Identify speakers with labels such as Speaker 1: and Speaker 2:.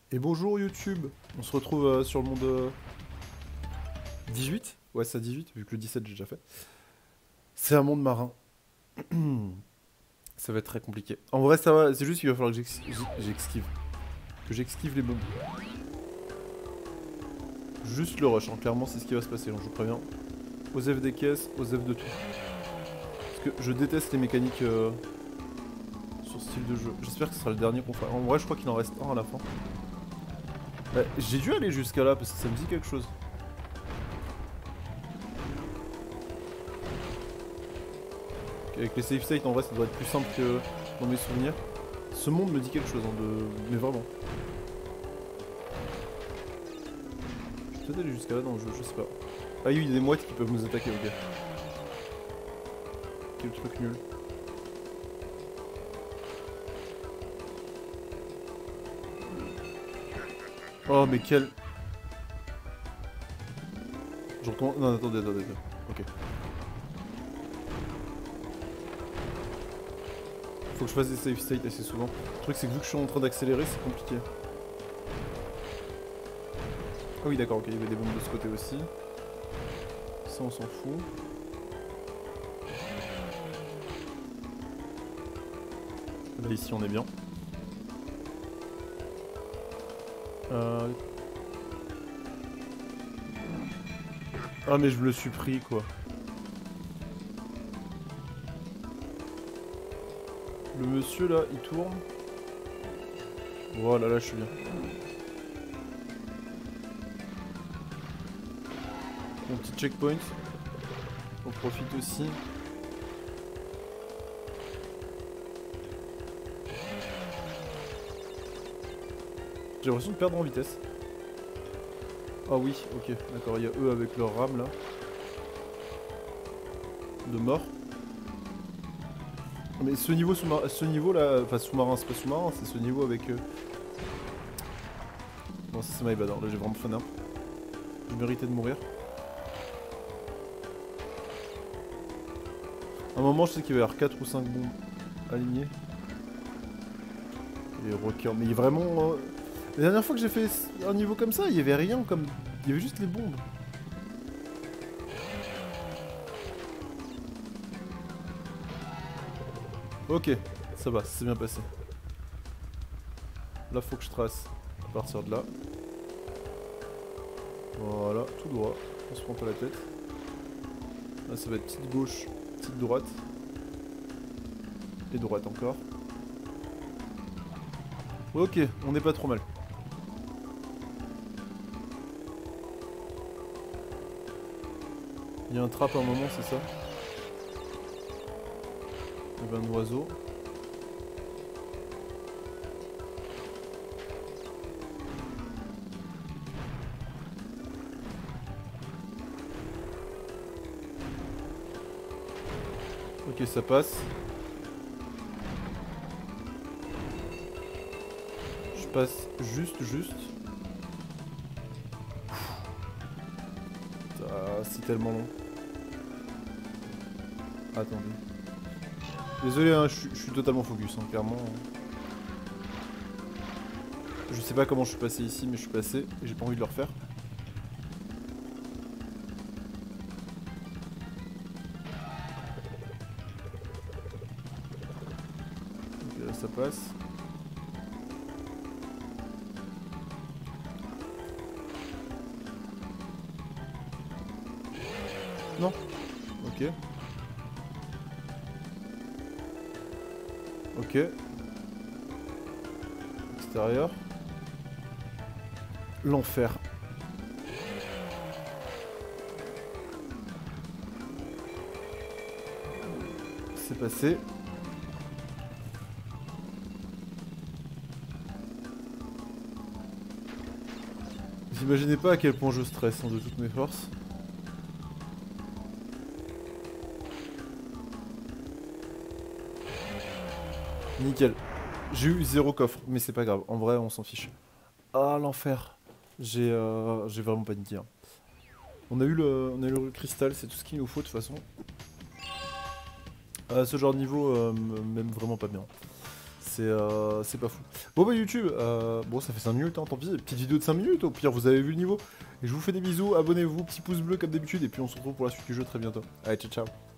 Speaker 1: Et bonjour YouTube, on se retrouve sur le monde 18. Ouais, c'est à 18, vu que le 17 j'ai déjà fait. C'est un monde marin. Ça va être très compliqué. En vrai, ça va, c'est juste qu'il va falloir que j'esquive. Que j'esquive les bombes. Juste le rush, hein. Clairement, c'est ce qui va se passer, donc je vous préviens. Osef des caisses, Osef de tout. Parce que je déteste les mécaniques sur ce style de jeu. J'espère que ce sera le dernier qu'on fera. En vrai, je crois qu'il en reste un à la fin. J'ai dû aller jusqu'à là parce que ça me dit quelque chose. Avec les save states, en vrai, ça doit être plus simple que dans mes souvenirs. Ce monde me dit quelque chose, hein, mais vraiment. Je peux peut-être aller jusqu'à là dans le jeu, je sais pas. Ah oui, il y a des mouettes qui peuvent nous attaquer, ok. Quel truc nul. Oh, mais quel... Je recommence... Non, attendez. Ok. Faut que je fasse des save states assez souvent. Le truc, c'est que vu que je suis en train d'accélérer, c'est compliqué. Ah oui, d'accord, ok, il y avait des bombes de ce côté aussi. Ça, on s'en fout. Là, ici, on est bien. Ah, mais je me le suis pris, quoi. Le monsieur, là, il tourne. Voilà, là, je suis bien. Mon petit checkpoint. On profite aussi. J'ai l'impression de perdre en vitesse. Ah oui, ok, d'accord, il y a eux avec leur rame là. De mort. Mais ce niveau, ce niveau là, enfin sous-marin, c'est pas sous-marin, c'est ce niveau avec... Bon, ça c'est my bad, hein. Là j'ai vraiment fané. Je méritais de mourir. À un moment, je sais qu'il va y avoir 4 ou 5 bombes alignées. Et rockers, mais il est vraiment... La dernière fois que j'ai fait un niveau comme ça, il y avait rien comme... Il y avait juste les bombes. Ok, ça va, c'est bien passé. Là, faut que je trace à partir de là. Voilà, tout droit. On se prend pas la tête. Là, ça va être petite gauche, petite droite. Et droite encore. Ok, on n'est pas trop mal. Il y a un trap à un moment, c'est ça? Il y avait un oiseau. Ok, ça passe. Je passe juste. Ah, c'est tellement long. Attendez. Désolé, hein, je suis totalement focus, hein, clairement. Je sais pas comment je suis passé ici, mais je suis passé et j'ai pas envie de le refaire. Ok, là ça passe. Non. Ok. Ok. Extérieur. L'enfer. C'est passé. Vous imaginez pas à quel point je stresse, hein, de toutes mes forces. Nickel. J'ai eu 0 coffre, mais c'est pas grave. En vrai, on s'en fiche. Ah, l'enfer. J'ai vraiment paniqué, hein. On a eu le cristal, c'est tout ce qu'il nous faut de toute façon. Ce genre de niveau m'aime vraiment pas bien. c'est pas fou. Bon bah YouTube, bon ça fait 5 minutes, hein, tant pis, petite vidéo de 5 minutes, au pire vous avez vu le niveau. Et je vous fais des bisous, abonnez-vous, petit pouce bleu comme d'habitude, et puis on se retrouve pour la suite du jeu très bientôt. Allez, ciao ciao.